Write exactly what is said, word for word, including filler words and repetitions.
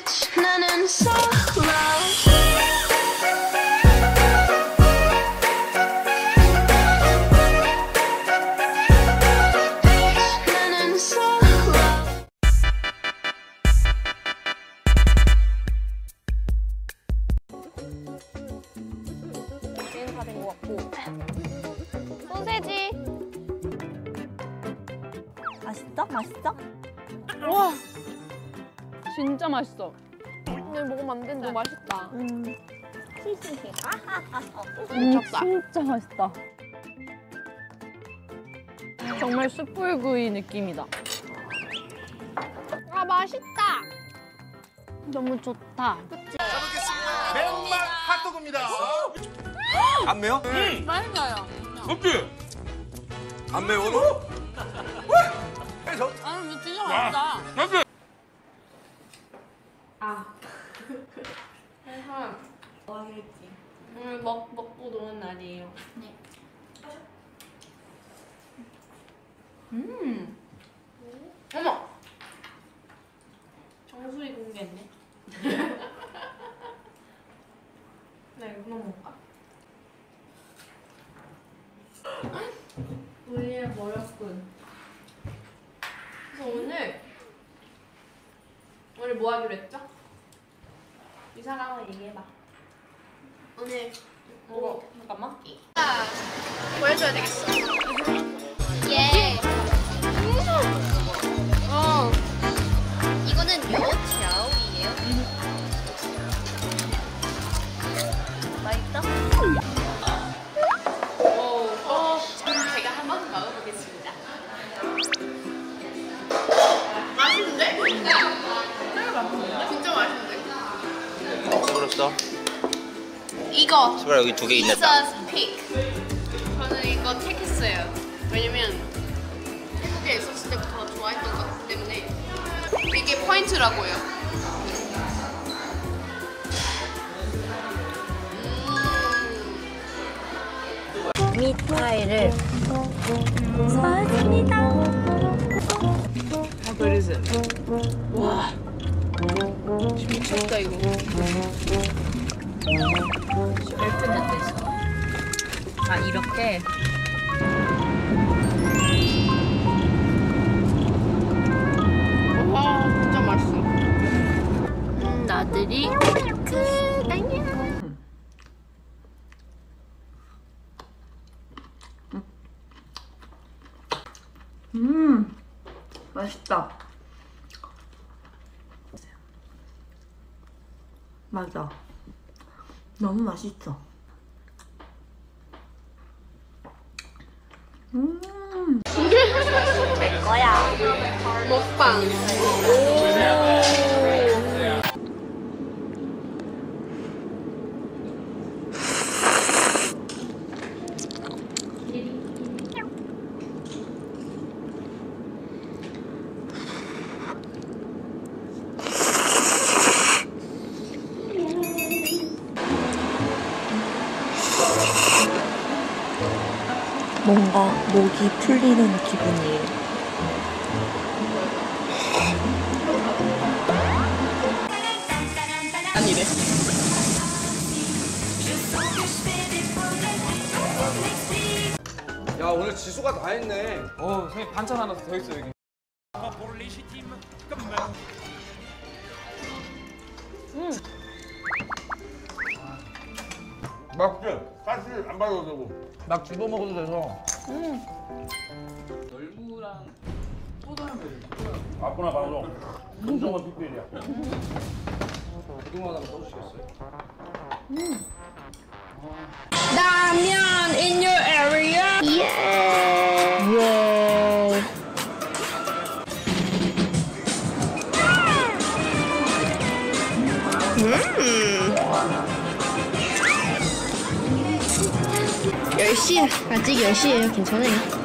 나는 solo. 얘는 다 된 것 같고. 소세지. 맛있어? 맛있어? 와, 진짜 맛있어. 근데 먹으면 안 되는데 너무 맛있다. 음. 음, 진짜 맛있다. 정말 숯불구이 느낌이다. 아, 맛있다. 너무 좋다. 그치? 잘 먹겠습니다. 맨맛 핫도그입니다. 안 매워? 음, 맛있어요. 그치? 안 매워? 너? 왜? 저? 아니, 근데 진짜 맛있다. 그치? 아. 그래서 뭐 하겠지? 오늘 먹, 먹고 노는 날이에요. 네. 음. 어머! 정수리 공개했네. 나 이거 먹을까? 우리의 머렸군. 그래서 오늘 오늘 뭐 하기로 했죠? 이사람은 얘기해봐. 오늘 뭐 잠깐만. 아, 보여줘야 되겠어. 예. 어. 이거는 요차오이에요. 맛있다? 오. 어. 제가 한번 먹어보겠습니다. 맛있는데? 진짜 맛있는데? 수고했어. 이거 수고라 여기 두 개 있냈다. Jesus pick. 저는 이거 택했어요. 왜냐면 태국에 있었을 때부터 좋아했던 것 때문에 이게 포인트라고요. 음. 미파이를 사왔습니다. How good is it? 와. 미쳤다 이거. 열두면 돼 있어. 아 이렇게. 와 진짜 맛있어. 음, 나들이 끝. 안녕. 음 맛있다. 맞아. 너무 맛있어. 음. 내 거야. 먹방. 뭔가 목이 풀리는 기분이에요. 아니래. 야 오늘 지수가 다 했네. 어, 선생님 반찬 하나 더 있어 여기. 맞지? 사실 안 받아도 되고. 막 집어 먹어도 돼서. 열무랑 소다는 맞구나 방송. 무조건 빅필이야. 고등어 하나 써주시겠어요? 라면 in your area. 열 시 아직 열 시예요. 괜찮아요.